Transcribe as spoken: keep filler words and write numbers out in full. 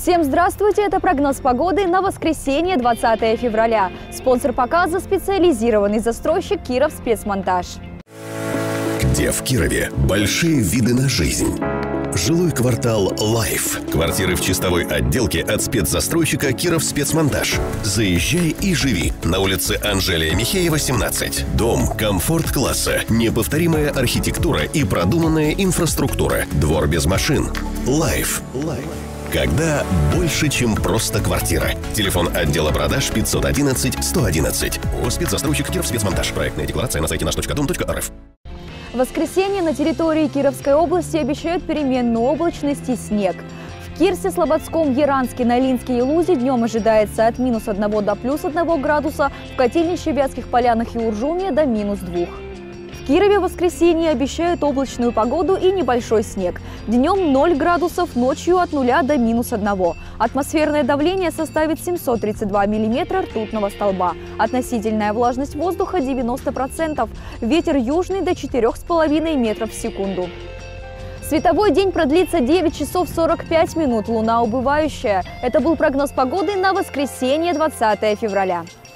Всем здравствуйте! Это прогноз погоды на воскресенье, двадцатое февраля. Спонсор показа – специализированный застройщик «Киров Спецмонтаж». Где в Кирове большие виды на жизнь. Жилой квартал «Лайф». Квартиры в чистовой отделке от спецзастройщика «Киров Спецмонтаж». Заезжай и живи. На улице Анжелия Михеева, семнадцать. Дом комфорт-класса. Неповторимая архитектура и продуманная инфраструктура. Двор без машин. «Лайф». «Лайф». Когда больше, чем просто квартира. Телефон отдела продаж пятьсот одиннадцать сто одиннадцать. О, спецзастройщик «Киров Спецмонтаж». Проектная декларация на сайте наш точка дом точка эр эф. В воскресенье на территории Кировской области обещают переменную облачность и снег. В Кирсе, Слободском, Яранске, Нолинске и Лузе днем ожидается от минус одного до плюс одного градуса, в Котельнище, Вятских Полянах и Уржуме до минус двух. В Кирове в воскресенье обещают облачную погоду и небольшой снег. Днем ноль градусов, ночью от нуля до минус одного. Атмосферное давление составит семьсот тридцать два миллиметра ртутного столба. Относительная влажность воздуха девяносто процентов. Ветер южный до четырёх с половиной метров в секунду. Световой день продлится девять часов сорок пять минут. Луна убывающая. Это был прогноз погоды на воскресенье, двадцатое февраля.